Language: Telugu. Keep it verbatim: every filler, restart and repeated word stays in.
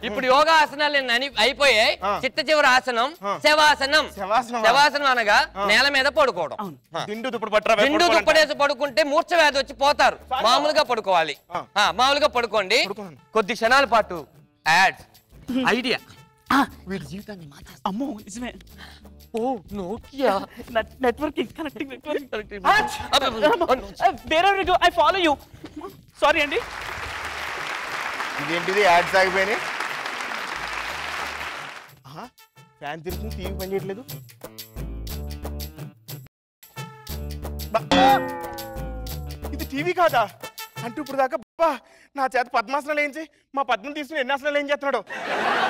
ఇప్పుడు యోగా ఆసనాలు అయిపోయాయి. చిట్ట చివరి ఆసనం శవాసనం. శవాసనం అనగా నేల మీద పడుకోవడం. దిండు దుప్పడేసి పడుకుంటే మూర్ఛ వ్యాధి వచ్చి పోతారు. మామూలుగా పడుకోవాలి. మామూలుగా పడుకోండి. కొద్ది క్షణాల పాటు యాడ్ ఐడియా వీడి జీవితాన్ని అమ్మో నిజమే. Oh Nokia networking connecting networking. Where are you go? I follow you. Sorry అండి. ఇదేంటిది యాడ్స్ ఆగిపోయినాయి. ఫ్యాన్ తిరుగుతుంది, టీవీ పని చేయట్లేదు. ఇది టీవీ కాదా అంటూ ఇప్పుడు దాకా నా చేత పద్మాసనాలు ఏం చేయి, మా పద్మం తీసుకుని ఎన్ని ఆసనాలు ఏం చేస్తున్నాడు.